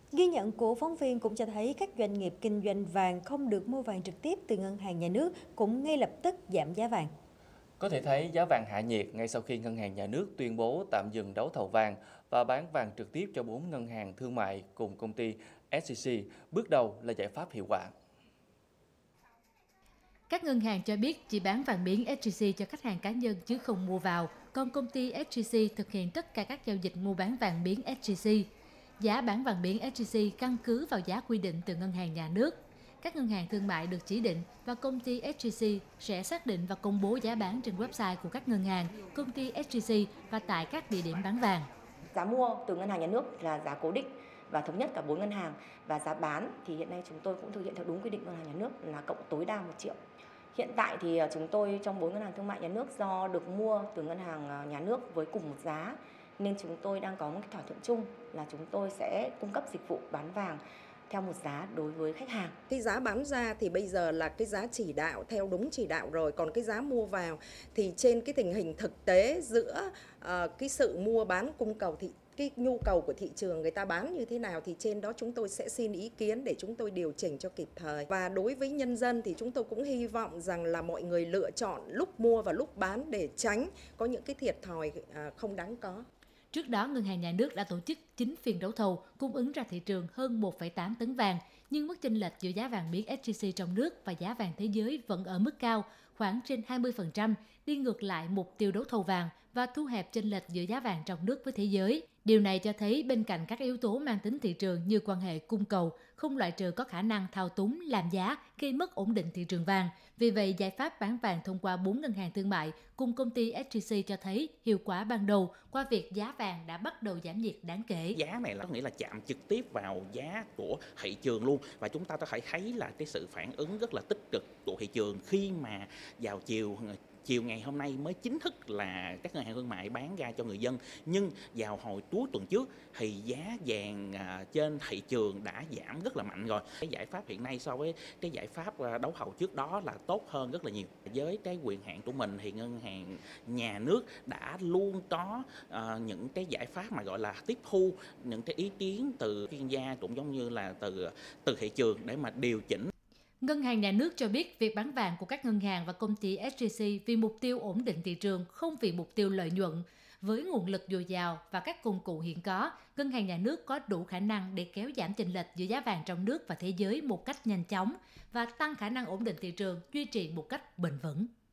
Ghi nhận của phóng viên cũng cho thấy các doanh nghiệp kinh doanh vàng không được mua vàng trực tiếp từ ngân hàng nhà nước cũng ngay lập tức giảm giá vàng. Có thể thấy giá vàng hạ nhiệt ngay sau khi Ngân hàng Nhà nước tuyên bố tạm dừng đấu thầu vàng và bán vàng trực tiếp cho 4 ngân hàng thương mại cùng công ty SCC, bước đầu là giải pháp hiệu quả. Các ngân hàng cho biết chỉ bán vàng miếng SJC cho khách hàng cá nhân chứ không mua vào, còn công ty SJC thực hiện tất cả các giao dịch mua bán vàng miếng SJC. Giá bán vàng miếng SJC căn cứ vào giá quy định từ ngân hàng nhà nước. Các ngân hàng thương mại được chỉ định và công ty SJC sẽ xác định và công bố giá bán trên website của các ngân hàng, công ty SJC và tại các địa điểm bán vàng. Giá mua từ ngân hàng nhà nước là giá cố định và thống nhất cả 4 ngân hàng, và giá bán thì hiện nay chúng tôi cũng thực hiện theo đúng quy định ngân hàng nhà nước là cộng tối đa 1 triệu. Hiện tại thì chúng tôi trong 4 ngân hàng thương mại nhà nước do được mua từ ngân hàng nhà nước với cùng một giá nên chúng tôi đang có một cái thỏa thuận chung là chúng tôi sẽ cung cấp dịch vụ bán vàng theo một giá đối với khách hàng. Cái giá bán ra thì bây giờ là cái giá chỉ đạo theo đúng chỉ đạo rồi, còn cái giá mua vào thì trên cái tình hình thực tế giữa cái sự mua bán cung cầu thì cái nhu cầu của thị trường người ta bán như thế nào thì trên đó chúng tôi sẽ xin ý kiến để chúng tôi điều chỉnh cho kịp thời. Và đối với nhân dân thì chúng tôi cũng hy vọng rằng là mọi người lựa chọn lúc mua và lúc bán để tránh có những cái thiệt thòi không đáng có. Trước đó, Ngân hàng Nhà nước đã tổ chức 9 phiên đấu thầu cung ứng ra thị trường hơn 1,8 tấn vàng, nhưng mức chênh lệch giữa giá vàng miếng SJC trong nước và giá vàng thế giới vẫn ở mức cao, khoảng trên 20%, đi ngược lại mục tiêu đấu thầu vàng và thu hẹp chênh lệch giữa giá vàng trong nước với thế giới. Điều này cho thấy bên cạnh các yếu tố mang tính thị trường như quan hệ cung cầu, không loại trừ có khả năng thao túng, làm giá, gây mất ổn định thị trường vàng. Vì vậy, giải pháp bán vàng thông qua 4 ngân hàng thương mại cùng công ty SJC cho thấy hiệu quả ban đầu qua việc giá vàng đã bắt đầu giảm nhiệt đáng kể. Giá này là có nghĩa là chạm trực tiếp vào giá của thị trường luôn, và chúng ta có thể thấy là cái sự phản ứng rất là tích cực của thị trường khi mà vào chiều ngày hôm nay mới chính thức là các ngân hàng thương mại bán ra cho người dân, nhưng vào hồi cuối tuần trước thì giá vàng trên thị trường đã giảm rất là mạnh rồi. Cái giải pháp hiện nay so với cái giải pháp đấu thầu trước đó là tốt hơn rất là nhiều. Với cái quyền hạn của mình thì ngân hàng nhà nước đã luôn có những cái giải pháp mà gọi là tiếp thu những cái ý kiến từ chuyên gia cũng giống như là từ thị trường để mà điều chỉnh. Ngân hàng Nhà nước cho biết việc bán vàng của các ngân hàng và công ty SJC vì mục tiêu ổn định thị trường, không vì mục tiêu lợi nhuận. Với nguồn lực dồi dào và các công cụ hiện có, Ngân hàng Nhà nước có đủ khả năng để kéo giảm chênh lệch giữa giá vàng trong nước và thế giới một cách nhanh chóng và tăng khả năng ổn định thị trường, duy trì một cách bền vững.